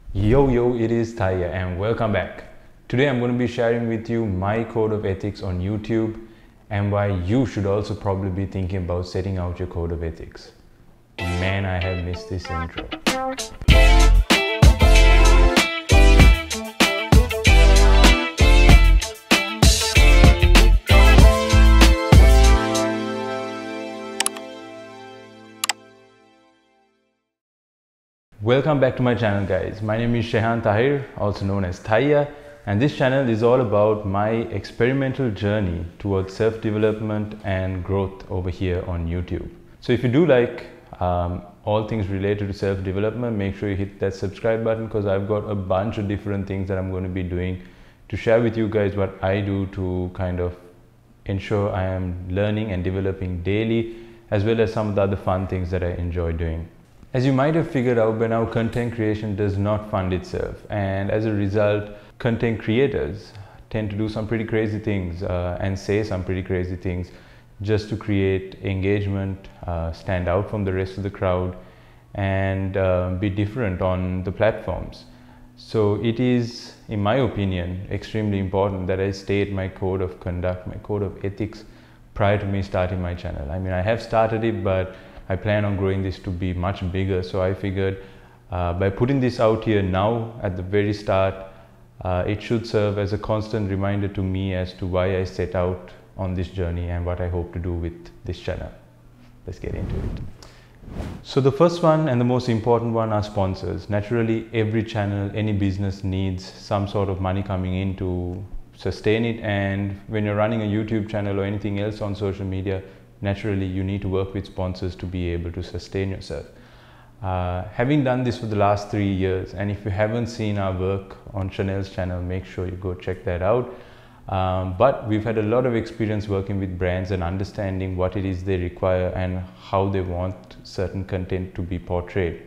Yo, it is Thaiya and welcome back. Today I'm going to be sharing with you my code of ethics on YouTube and why you should also probably be thinking about setting out your code of ethics. Man, I have missed this intro. Welcome back to my channel, guys. My name is Shehaan Thahir, also known as Thaiya, and this channel is all about my experimental journey towards self-development and growth over here on YouTube. So if you do like all things related to self-development, make sure you hit that subscribe button because I've got a bunch of different things that I'm going to be doing to share with you guys what I do to kind of ensure I am learning and developing daily, as well as some of the other fun things that I enjoy doing. As you might have figured out by now, content creation does not fund itself, and as a result, content creators tend to do some pretty crazy things and say some pretty crazy things just to create engagement, stand out from the rest of the crowd, and be different on the platforms. So it is, in my opinion, extremely important that I state my code of conduct, my code of ethics prior to me starting my channel. I mean, I have started it, but I plan on growing this to be much bigger, so I figured by putting this out here now at the very start, it should serve as a constant reminder to me as to why I set out on this journey and what I hope to do with this channel. Let's get into it. So the first one and the most important one are sponsors. Naturally, every channel, any business needs some sort of money coming in to sustain it, and when you're running a YouTube channel or anything else on social media, naturally you need to work with sponsors to be able to sustain yourself. Having done this for the last 3 years, and if you haven't seen our work on Chanel's channel, make sure you go check that out. But we've had a lot of experience working with brands and understanding what it is they require and how they want certain content to be portrayed.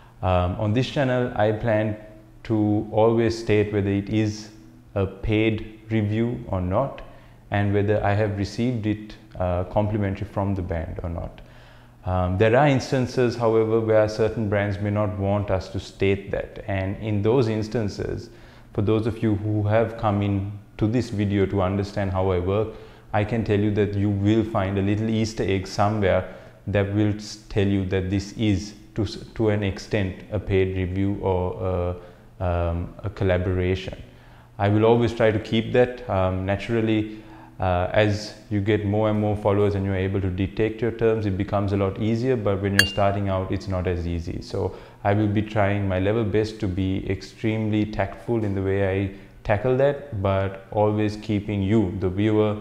On this channel, I plan to always state whether it is a paid review or not, and whether I have received it complimentary from the brand or not. There are instances, however, where certain brands may not want us to state that, and in those instances, for those of you who have come in to this video to understand how I work, I can tell you that you will find a little Easter egg somewhere that will tell you that this is to an extent a paid review or a collaboration. I will always try to keep that. Naturally, as you get more and more followers and you're able to detect your terms, it becomes a lot easier, but when you're starting out, it's not as easy. So I will be trying my level best to be extremely tactful in the way I tackle that, but always keeping you, the viewer,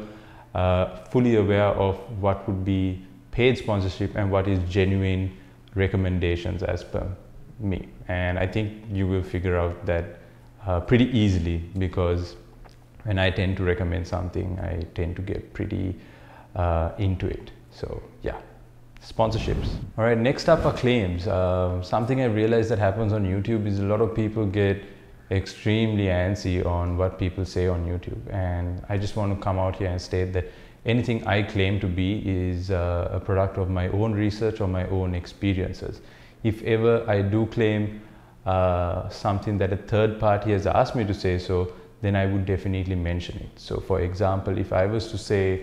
fully aware of what would be paid sponsorship and what is genuine recommendations as per me. And I think you will figure out that pretty easily, because when I tend to recommend something, I tend to get pretty into it. So yeah, sponsorships. All right, next up are claims. Something I realized that happens on YouTube is a lot of people get extremely antsy on what people say on YouTube. And I just want to come out here and state that anything I claim to be is a product of my own research or my own experiences. If ever I do claim something that a third party has asked me to say so, then I would definitely mention it. So for example, if I was to say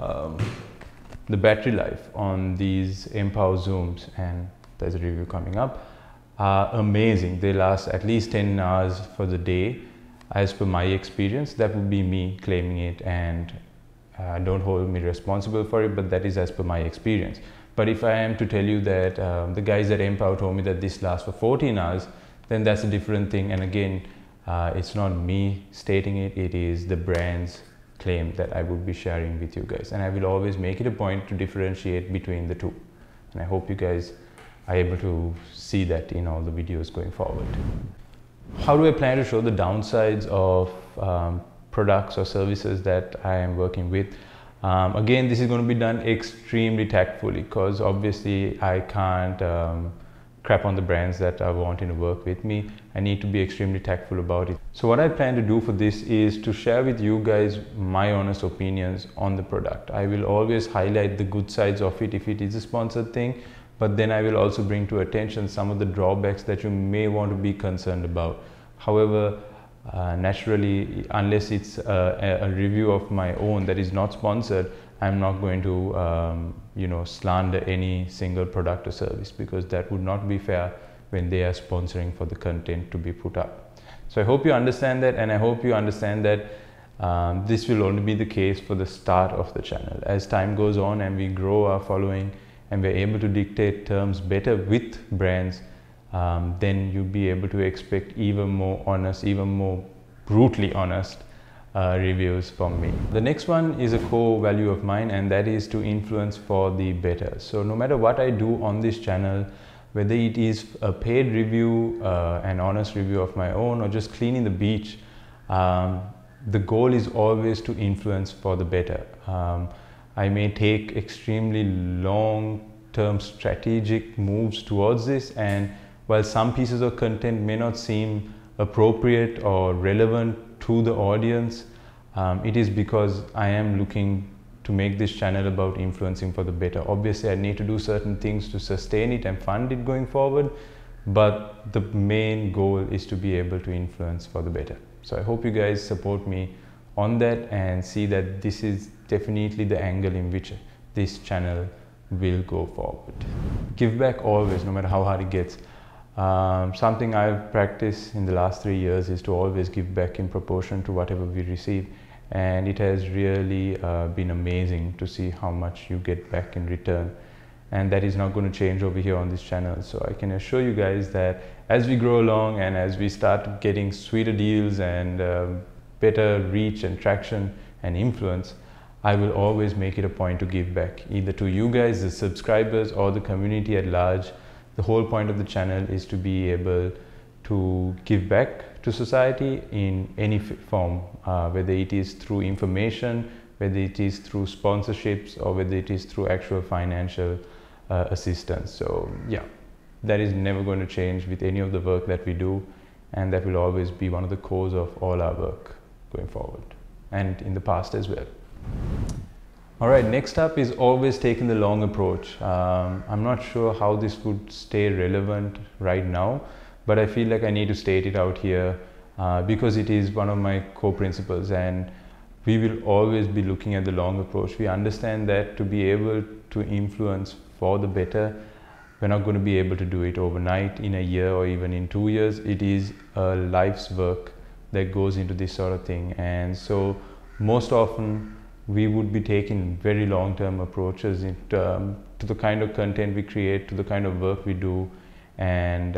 the battery life on these Empower Zooms, and there's a review coming up, are amazing. They last at least 10 hours for the day, as per my experience. That would be me claiming it, and don't hold me responsible for it, but that is as per my experience. But if I am to tell you that the guys at Empower told me that this lasts for 14 hours, then that's a different thing. And again, it's not me stating it, it is the brand's claim that I would be sharing with you guys. And I will always make it a point to differentiate between the two. And I hope you guys are able to see that in all the videos going forward. How do I plan to show the downsides of products or services that I am working with? Again, this is going to be done extremely tactfully, because obviously I can't crap on the brands that are wanting to work with me. I need to be extremely tactful about it. So what I plan to do for this is to share with you guys my honest opinions on the product. I will always highlight the good sides of it if it is a sponsored thing, but then I will also bring to attention some of the drawbacks that you may want to be concerned about. However, naturally, unless it's a review of my own that is not sponsored, I'm not going to slander any single product or service, because that would not be fair when they are sponsoring for the content to be put up. So I hope you understand that, and I hope you understand that this will only be the case for the start of the channel. As time goes on and we grow our following and we're able to dictate terms better with brands, then you'll be able to expect even more honest, even more brutally honest reviews from me. The next one is a core value of mine, and that is to influence for the better. So no matter what I do on this channel, whether it is a paid review, an honest review of my own, or just cleaning the beach, the goal is always to influence for the better. I may take extremely long-term strategic moves towards this, and while some pieces of content may not seem appropriate or relevant to the audience, it is because I am looking to make this channel about influencing for the better. Obviously, I need to do certain things to sustain it and fund it going forward, but the main goal is to be able to influence for the better. So I hope you guys support me on that and see that this is definitely the angle in which this channel will go forward. Give back always, no matter how hard it gets. Something I've practiced in the last 3 years is to always give back in proportion to whatever we receive, and it has really been amazing to see how much you get back in return, and that is not going to change over here on this channel. So I can assure you guys that as we grow along and as we start getting sweeter deals and better reach and traction and influence, I will always make it a point to give back, either to you guys, the subscribers, or the community at large. The whole point of the channel is to be able to give back to society in any form, whether it is through information, whether it is through sponsorships, or whether it is through actual financial assistance. So yeah, that is never going to change with any of the work that we do, and that will always be one of the cores of all our work going forward, and in the past as well. All right, next up is always taking the long approach. I'm not sure how this would stay relevant right now, but I feel like I need to state it out here because it is one of my core principles, and we will always be looking at the long approach. We understand that to be able to influence for the better, we're not going to be able to do it overnight, in a year, or even in 2 years. It is a life's work that goes into this sort of thing, and so most often we would be taking very long-term approaches to the kind of content we create, to the kind of work we do, and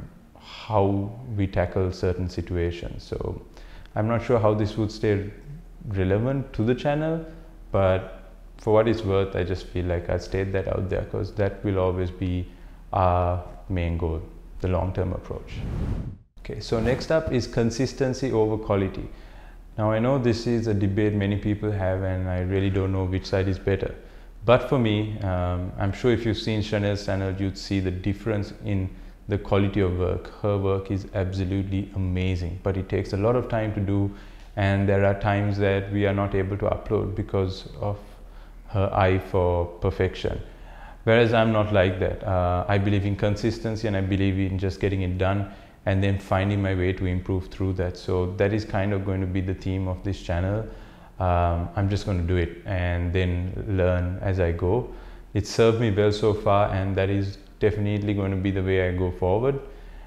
how we tackle certain situations. So I'm not sure how this would stay relevant to the channel, but for what it's worth, I just feel like I state that out there because that will always be our main goal, the long-term approach. Okay, so next up is consistency over quality. Now I know this is a debate many people have, and I really don't know which side is better. But for me, I'm sure if you've seen Chanel's channel, you'd see the difference in the quality of work. Her work is absolutely amazing, but it takes a lot of time to do, and there are times that we are not able to upload because of her eye for perfection. Whereas I'm not like that. I believe in consistency, and I believe in just getting it done and then finding my way to improve through that. So that is kind of going to be the theme of this channel. I'm just going to do it and then learn as I go. It's served me well so far, and that is definitely going to be the way I go forward.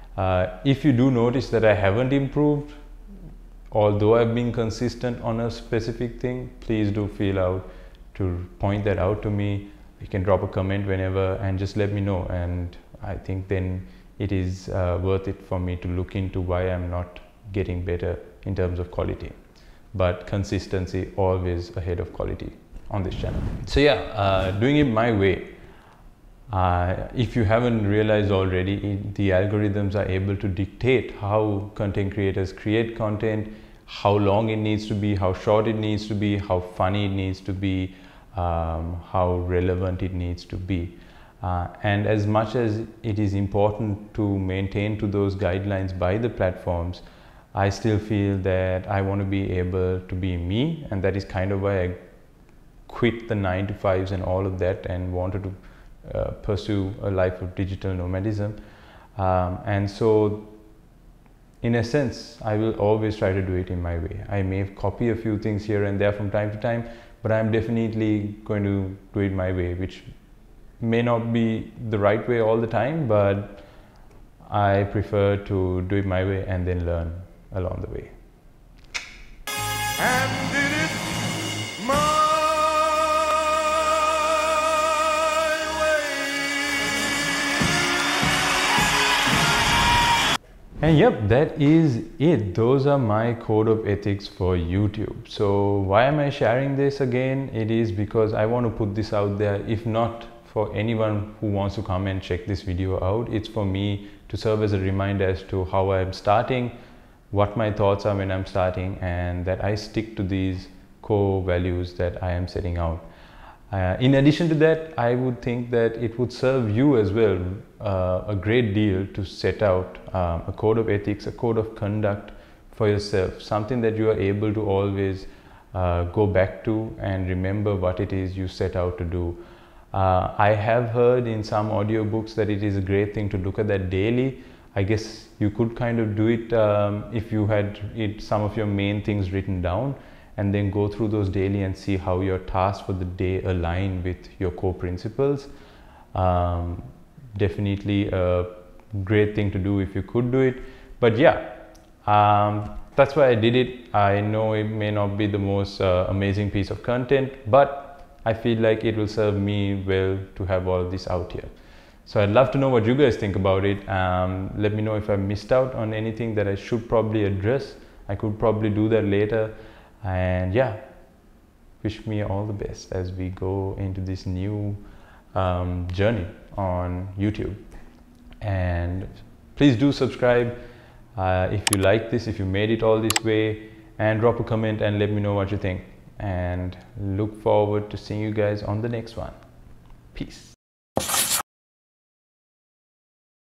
If you do notice that I haven't improved, although I've been consistent on a specific thing, please do feel out to point that out to me. You can drop a comment whenever and just let me know, and I think then it is worth it for me to look into why I'm not getting better in terms of quality. But consistency always ahead of quality on this channel. So yeah, doing it my way. If you haven't realized already, the algorithms are able to dictate how content creators create content, how long it needs to be, how short it needs to be, how funny it needs to be, how relevant it needs to be. And as much as it is important to maintain to those guidelines by the platforms, I still feel that I want to be able to be me, and that is kind of why I quit the 9 to 5s and all of that and wanted to pursue a life of digital nomadism. And so in a sense, I will always try to do it in my way. I may copy a few things here and there from time to time, but I'm definitely going to do it my way, which may not be the right way all the time, but I prefer to do it my way and then learn along the way. And did it my way. And yep, that is it. Those are my code of ethics for YouTube. So why am I sharing this again? It is because I want to put this out there. If not for anyone who wants to come and check this video out, it's for me to serve as a reminder as to how I'm starting, what my thoughts are when I'm starting, and that I stick to these core values that I am setting out. In addition to that, I would think that it would serve you as well a great deal to set out a code of ethics, a code of conduct for yourself, something that you are able to always go back to and remember what it is you set out to do. I have heard in some audiobooks that it is a great thing to look at that daily. I guess you could kind of do it if you had some of your main things written down, and then go through those daily and see how your tasks for the day align with your core principles. Definitely a great thing to do if you could do it. But yeah, that's why I did it. I know it may not be the most amazing piece of content, but I feel like it will serve me well to have all of this out here. So I'd love to know what you guys think about it. Let me know if I missed out on anything that I should probably address. I could probably do that later. And yeah, wish me all the best as we go into this new journey on YouTube. And please do subscribe if you like this, if you made it all this way, and drop a comment and let me know what you think. And look forward to seeing you guys on the next one. Peace.